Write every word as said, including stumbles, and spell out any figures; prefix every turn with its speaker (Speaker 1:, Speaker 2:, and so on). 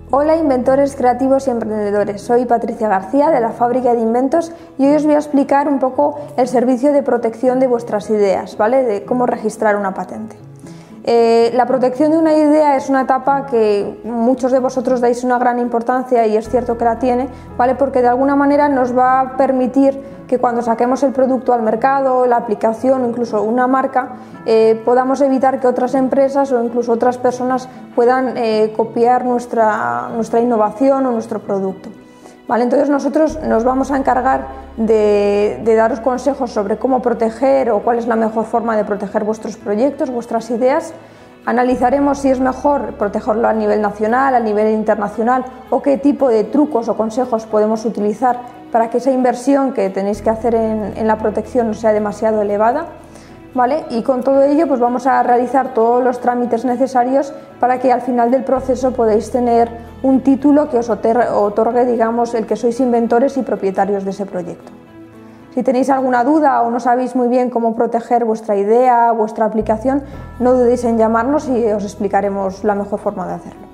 Speaker 1: Hola inventores, creativos y emprendedores, soy Patricia García de la Fábrica de Inventos y hoy os voy a explicar un poco el servicio de protección de vuestras ideas, ¿vale? De cómo registrar una patente. Eh, la protección de una idea es una etapa que muchos de vosotros dais una gran importancia y es cierto que la tiene, ¿vale? Porque de alguna manera nos va a permitir que cuando saquemos el producto al mercado, la aplicación, incluso una marca, eh, podamos evitar que otras empresas o incluso otras personas puedan eh, copiar nuestra, nuestra innovación o nuestro producto. ¿Vale? Entonces nosotros nos vamos a encargar de, de daros consejos sobre cómo proteger o cuál es la mejor forma de proteger vuestros proyectos, vuestras ideas. Analizaremos si es mejor protegerlo a nivel nacional, a nivel internacional o qué tipo de trucos o consejos podemos utilizar para que esa inversión que tenéis que hacer en, en la protección no sea demasiado elevada. ¿Vale? Y con todo ello pues vamos a realizar todos los trámites necesarios para que al final del proceso podáis tener un título que os otorgue, digamos, el que sois inventores y propietarios de ese proyecto. Si tenéis alguna duda o no sabéis muy bien cómo proteger vuestra idea, vuestra aplicación, no dudéis en llamarnos y os explicaremos la mejor forma de hacerlo.